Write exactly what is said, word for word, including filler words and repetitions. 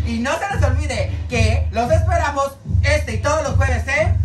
Y no se les olvide que los esperamos este y todos los jueves, ¿eh?